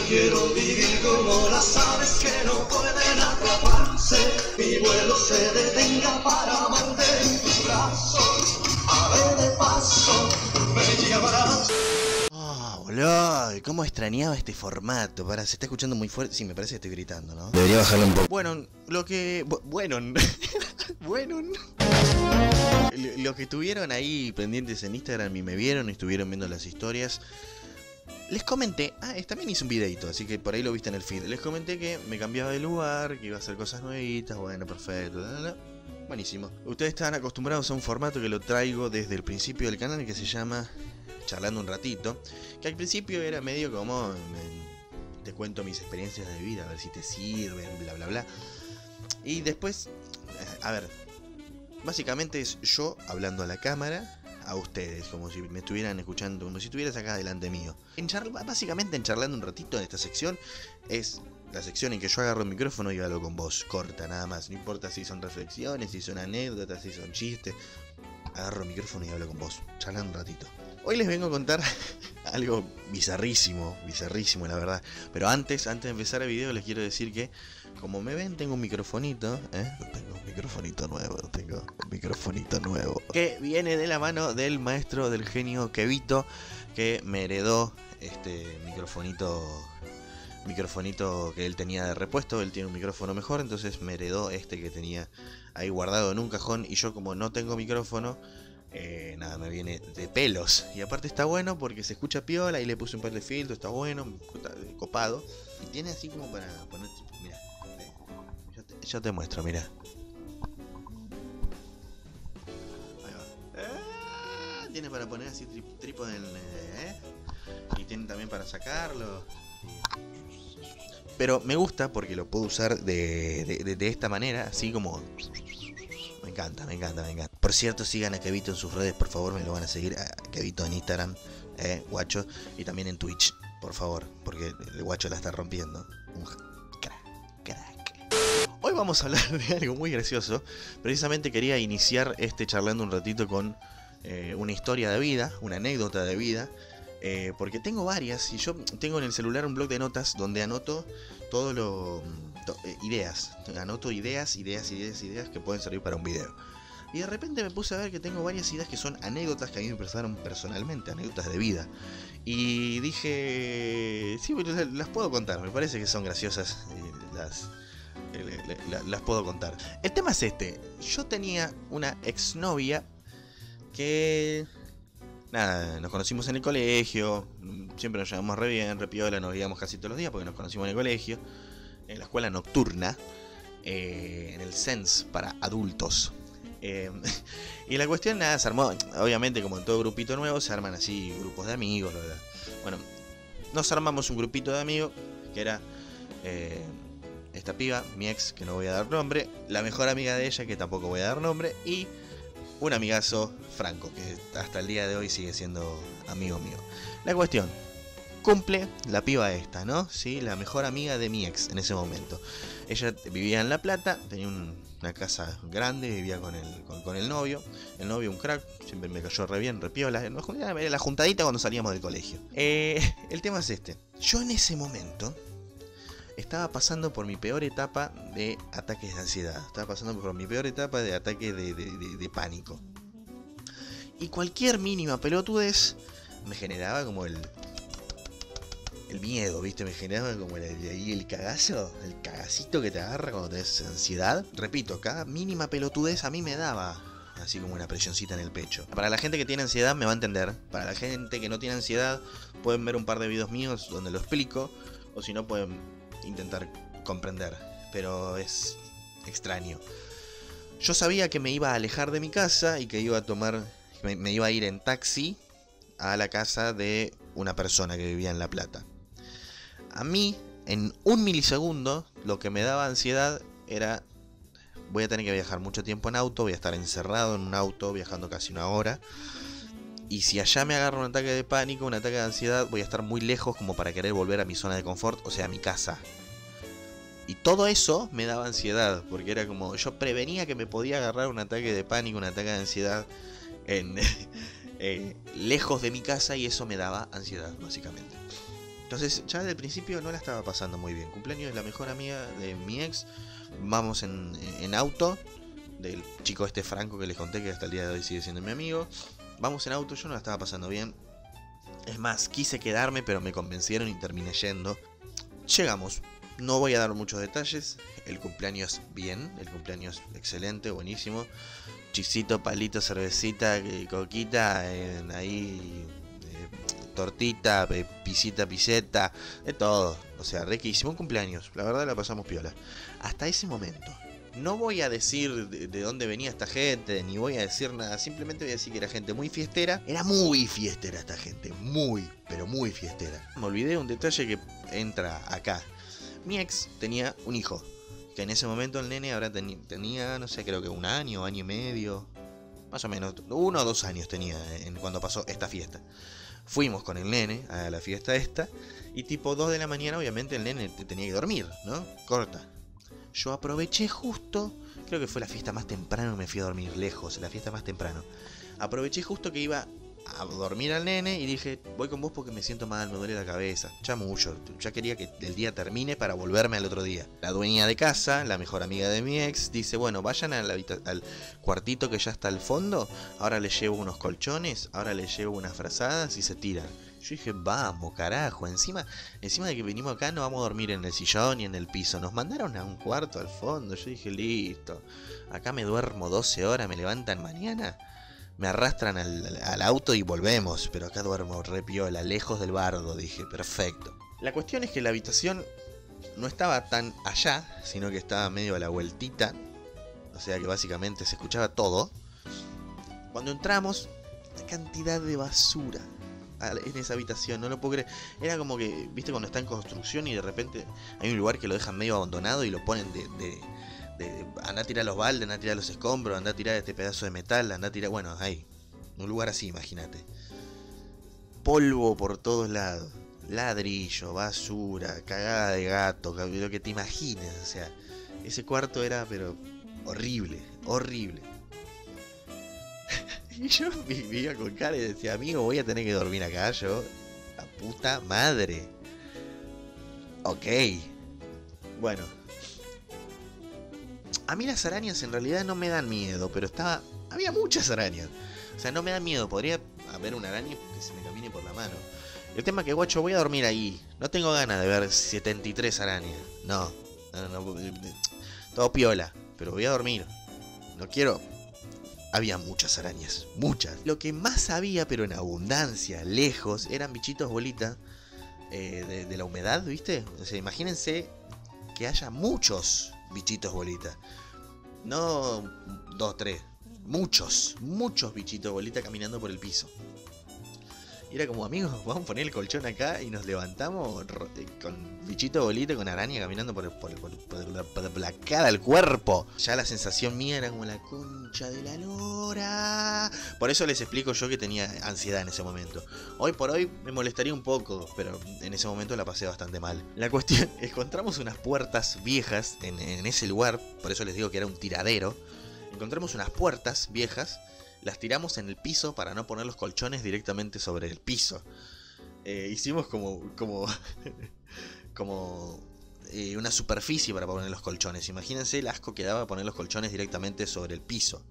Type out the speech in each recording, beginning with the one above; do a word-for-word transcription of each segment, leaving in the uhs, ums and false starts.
quiero vivir como las aves que no pueden atraparse. Mi vuelo se detenga para amarte en tus brazos. Ave de paso, me llamarás. Ah, oh, boludo, cómo extrañaba este formato. Para, se está escuchando muy fuerte. Sí, me parece que estoy gritando, ¿no? Debería bajarle un poco. Bueno, lo que... Bueno... bueno... Los que estuvieron ahí pendientes en Instagram y me vieron y estuvieron viendo las historias, les comenté, ah, también hice un videito, así que por ahí lo viste en el feed. Les comenté que me cambiaba de lugar, que iba a hacer cosas nuevitas, bueno, perfecto, bla, bla, bla. Buenísimo. Ustedes están acostumbrados a un formato que lo traigo desde el principio del canal, que se llama Charlando un Ratito, que al principio era medio como, me, te cuento mis experiencias de vida, a ver si te sirven, bla, bla, bla. Y después, a ver... Básicamente es yo hablando a la cámara, a ustedes, como si me estuvieran escuchando, como si estuvieras acá delante mío. En básicamente en Charlando un Ratito, en esta sección, es la sección en que yo agarro el micrófono y hablo con vos, corta, nada más. No importa si son reflexiones, si son anécdotas, si son chistes. Agarro el micrófono y hablo con vos, charlando un ratito. Hoy les vengo a contar algo bizarrísimo, bizarrísimo la verdad. Pero antes, antes de empezar el video les quiero decir que, como me ven, tengo un microfonito, ¿eh? Tengo un microfonito nuevo, tengo un microfonito nuevo. Que viene de la mano del maestro, del genio Kevito, que me heredó este microfonito, microfonito que él tenía de repuesto. Él tiene un micrófono mejor, entonces me heredó este que tenía ahí guardado en un cajón. Y yo, como no tengo micrófono, Eh, nada, me viene de pelos. Y aparte está bueno porque se escucha piola. Y le puse un par de filtros, está bueno, está copado. Y tiene así como para poner... Mira, yo te, yo te muestro, mira. Ahí va. ¡Ah! Tiene para poner así tri, trípode en... ¿eh? Y tiene también para sacarlo. Pero me gusta porque lo puedo usar de, de, de, de esta manera, así como... Me encanta, me encanta, me encanta. Por cierto, sigan a Kevito en sus redes, por favor, me lo van a seguir. A Kevito en Instagram, eh, guacho. Y también en Twitch, por favor, porque el guacho la está rompiendo. Un crack, crack. Hoy vamos a hablar de algo muy gracioso. Precisamente quería iniciar este Charlando un Ratito con eh, una historia de vida, una anécdota de vida. Eh, porque tengo varias y yo tengo en el celular un blog de notas donde anoto todo lo... To, eh, ideas, anoto ideas, ideas, ideas, ideas que pueden servir para un video. Y de repente me puse a ver que tengo varias ideas que son anécdotas que a mí me pasaron personalmente, anécdotas de vida. Y dije, sí, las puedo contar, me parece que son graciosas, eh, las, eh, las puedo contar. El tema es este, yo tenía una exnovia que... Nada, nos conocimos en el colegio, siempre nos llevamos re bien, re piola, nos veíamos casi todos los días porque nos conocimos en el colegio, en la escuela nocturna, eh, en el Sense para adultos. Eh, y la cuestión, nada, se armó, obviamente como en todo grupito nuevo, se arman así grupos de amigos, bla, bla. Bueno, nos armamos un grupito de amigos, que era eh, esta piba, mi ex, que no voy a dar nombre, la mejor amiga de ella, que tampoco voy a dar nombre, y... un amigazo, Franco, que hasta el día de hoy sigue siendo amigo mío. La cuestión, cumple la piba esta, ¿no? Sí, la mejor amiga de mi ex en ese momento. Ella vivía en La Plata, tenía un, una casa grande, vivía con el, con, con el novio. El novio un crack, siempre me cayó re bien, re piola. Era la juntadita cuando salíamos del colegio. Eh, el tema es este. Yo en ese momento... estaba pasando por mi peor etapa de ataques de ansiedad. Estaba pasando por mi peor etapa de ataque de, de, de, de pánico. Y cualquier mínima pelotudez me generaba como el... el miedo, ¿viste? Me generaba como el, el, el cagazo, el cagacito que te agarra cuando tenés ansiedad. Repito, cada mínima pelotudez a mí me daba así como una presioncita en el pecho. Para la gente que tiene ansiedad me va a entender. Para la gente que no tiene ansiedad pueden ver un par de videos míos donde lo explico. O si no pueden... intentar comprender, pero es extraño. Yo sabía que me iba a alejar de mi casa y que iba a tomar, me, me iba a ir en taxi a la casa de una persona que vivía en La Plata. A mí, en un milisegundo, lo que me daba ansiedad era: voy a tener que viajar mucho tiempo en auto, voy a estar encerrado en un auto viajando casi una hora. Y si allá me agarra un ataque de pánico, un ataque de ansiedad, voy a estar muy lejos como para querer volver a mi zona de confort, o sea, a mi casa. Y todo eso me daba ansiedad, porque era como, yo prevenía que me podía agarrar un ataque de pánico, un ataque de ansiedad en, eh, lejos de mi casa, y eso me daba ansiedad, básicamente. Entonces ya desde el principio no la estaba pasando muy bien. Cumpleaños de la mejor amiga de mi ex. Vamos en, en auto. Del chico este Franco que les conté que hasta el día de hoy sigue siendo mi amigo. Vamos en auto, yo no la estaba pasando bien. Es más, quise quedarme pero me convencieron y terminé yendo. Llegamos. No voy a dar muchos detalles. El cumpleaños bien. El cumpleaños excelente, buenísimo. Chisito, palito, cervecita, coquita. Eh, ahí... tortita, pisita, piseta, de todo. O sea, riquísimo, un cumpleaños. La verdad la pasamos piola. Hasta ese momento. No voy a decir de, de dónde venía esta gente, ni voy a decir nada. Simplemente voy a decir que era gente muy fiestera. Era muy fiestera esta gente. Muy, pero muy fiestera. Me olvidé de un detalle que entra acá. Mi ex tenía un hijo. Que en ese momento el nene ahora teni tenía, no sé, creo que un año, año y medio. Más o menos, uno o dos años tenía en, cuando pasó esta fiesta. Fuimos con el nene a la fiesta esta. Y tipo dos de la mañana obviamente el nene tenía que dormir, ¿no? Corta. Yo aproveché justo. Creo que fue la fiesta más temprano. Me fui a dormir lejos. La fiesta más temprano. Aproveché justo que iba a dormir al nene. Y dije, voy con vos porque me siento mal. Me duele la cabeza. Ya mucho. Ya quería que el día termine para volverme al otro día. La dueña de casa, la mejor amiga de mi ex, dice, bueno, vayan a la al cuartito que ya está al fondo. Ahora les llevo unos colchones. Ahora les llevo unas frazadas y se tiran. Yo dije, vamos, carajo, encima, encima de que venimos acá no vamos a dormir en el sillón ni en el piso. Nos mandaron a un cuarto al fondo. Yo dije, listo, acá me duermo doce horas, me levantan mañana, me arrastran al, al auto y volvemos. Pero acá duermo re piola, lejos del bardo, dije, perfecto. La cuestión es que la habitación no estaba tan allá, sino que estaba medio a la vueltita. O sea que básicamente se escuchaba todo. Cuando entramos, la cantidad de basura en esa habitación, no lo puedo creer. Era como que, viste, cuando está en construcción y de repente hay un lugar que lo dejan medio abandonado y lo ponen de, de, de, de anda a tirar los baldes, anda a tirar los escombros, anda a tirar este pedazo de metal, anda a tirar, bueno, ahí, un lugar así, imagínate. Polvo por todos lados, ladrillo, basura, cagada de gato, lo que te imagines. O sea, ese cuarto era pero horrible, horrible. Y yo vivía con cara y decía, amigo, voy a tener que dormir acá yo. La puta madre. Ok. Bueno. A mí las arañas en realidad no me dan miedo, pero estaba... había muchas arañas. O sea, no me da miedo. Podría haber una araña que se me camine por la mano. El tema es que, guacho, voy a dormir ahí. No tengo ganas de ver setenta y tres arañas. No. No, no, no. Todo piola. Pero voy a dormir. No quiero... Había muchas arañas, muchas. Lo que más había, pero en abundancia, lejos, eran bichitos bolitas eh, de, de la humedad, ¿viste? O sea, imagínense que haya muchos bichitos bolitas. No dos, tres. Muchos, muchos bichitos bolitas caminando por el piso. Y era como, amigos, vamos a poner el colchón acá y nos levantamos con bichito bolita, con araña caminando por, por, por, por, la, por la cara del cuerpo. Ya la sensación mía era como la concha de la lora. Por eso les explico yo que tenía ansiedad en ese momento. Hoy por hoy me molestaría un poco, pero en ese momento la pasé bastante mal. La cuestión, encontramos unas puertas viejas en, en ese lugar, por eso les digo que era un tiradero. Encontramos unas puertas viejas. Las tiramos en el piso para no poner los colchones directamente sobre el piso. Eh, hicimos como como, como eh, una superficie para poner los colchones. Imagínense el asco que daba poner los colchones directamente sobre el piso.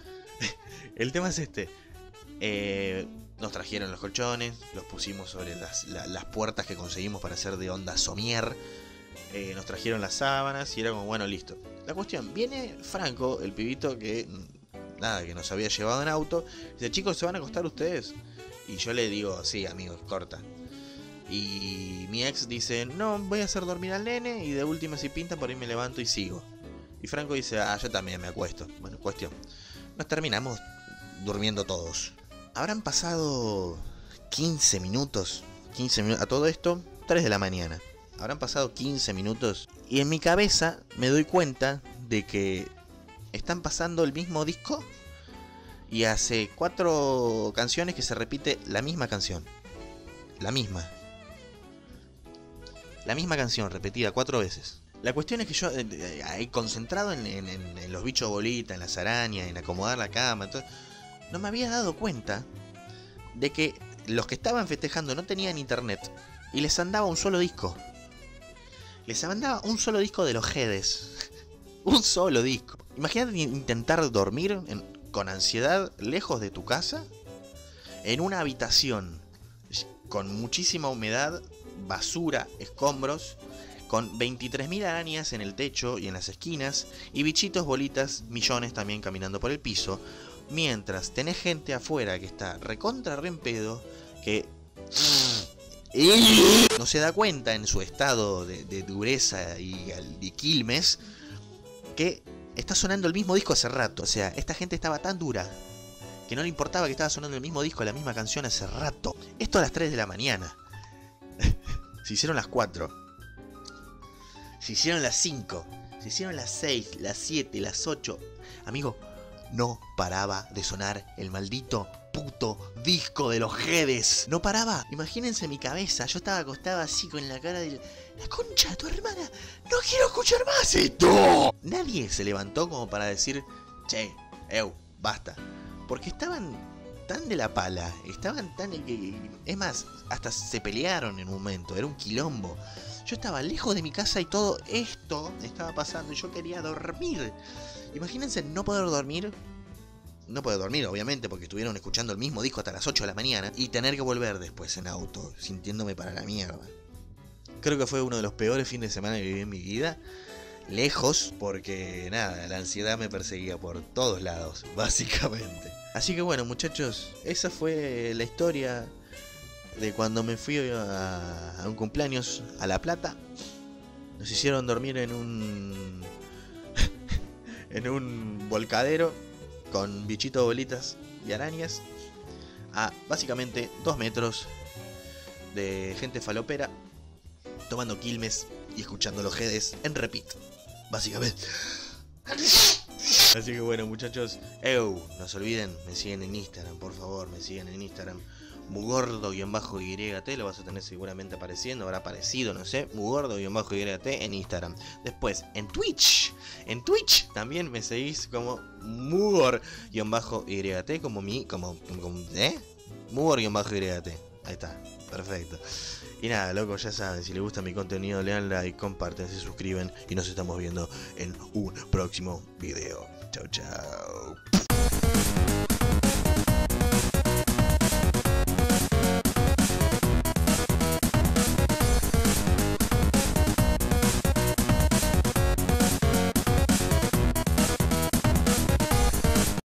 El tema es este. Eh, nos trajeron los colchones, los pusimos sobre las, la, las puertas que conseguimos para hacer de onda somier. Eh, nos trajeron las sábanas y era como, bueno, listo. La cuestión, viene Franco, el pibito que... nada, que nos había llevado en auto. Dice, chicos, ¿se van a acostar ustedes? Y yo le digo, sí, amigos, corta. Y mi ex dice, no, voy a hacer dormir al nene y de última si pinta por ahí me levanto y sigo. Y Franco dice, ah, yo también me acuesto. Bueno, cuestión, nos terminamos durmiendo todos. Habrán pasado quince minutos, quince minutos, a todo esto, tres de la mañana. Habrán pasado quince minutos y en mi cabeza me doy cuenta de que están pasando el mismo disco y hace cuatro canciones que se repite la misma canción. La misma. La misma canción, repetida cuatro veces. La cuestión es que yo, eh, ahí concentrado en, en, en los bichos bolitas, en las arañas, en acomodar la cama, todo, no me había dado cuenta de que los que estaban festejando no tenían internet. y les andaba un solo disco. Les andaba un solo disco de los Jedes. Un solo disco. Imagínate intentar dormir en, con ansiedad lejos de tu casa, en una habitación con muchísima humedad, basura, escombros, con veintitrés mil arañas en el techo y en las esquinas, y bichitos, bolitas, millones también caminando por el piso, mientras tenés gente afuera que está recontra re en pedo, que no se da cuenta en su estado de, de dureza y de quilmes, que está sonando el mismo disco hace rato. O sea, esta gente estaba tan dura que no le importaba que estaba sonando el mismo disco, la misma canción hace rato. Esto a las tres de la mañana. Se hicieron las cuatro. Se hicieron las cinco. Se hicieron las seis, las siete, las ocho. Amigo, no paraba de sonar el maldito puto disco de los Jedes. No paraba. Imagínense mi cabeza. Yo estaba acostado así con la cara de la concha de tu hermana. No quiero escuchar más esto. Nadie se levantó como para decir, che, eu, basta. Porque estaban tan de la pala. Estaban tan... Es más, hasta se pelearon en un momento. Era un quilombo. Yo estaba lejos de mi casa y todo esto estaba pasando y yo quería dormir. Imagínense no poder dormir. No poder dormir, obviamente, porque estuvieron escuchando el mismo disco hasta las ocho de la mañana. Y tener que volver después en auto, sintiéndome para la mierda. Creo que fue uno de los peores fines de semana que viví en mi vida. Lejos, porque nada, la ansiedad me perseguía por todos lados, básicamente. Así que bueno, muchachos, esa fue la historia de cuando me fui a, a un cumpleaños a La Plata. Nos hicieron dormir en un en un volcadero con bichitos, bolitas y arañas a básicamente dos metros de gente falopera tomando quilmes y escuchando los Jedes en repeat, básicamente. Así que bueno, muchachos, eu, no se olviden, me siguen en Instagram, por favor, me siguen en Instagram. Mugordo-Y T, lo vas a tener seguramente apareciendo, habrá aparecido, no sé, Mugordo-Y T en Instagram. Después, en Twitch, en Twitch también me seguís como Mugor-Y T, como mi, como, como ¿eh? Mugor-Y T, ahí está, perfecto. Y nada, loco, ya saben, si les gusta mi contenido, le dan like, comparten, se suscriben y nos estamos viendo en un próximo video. Chau, chau.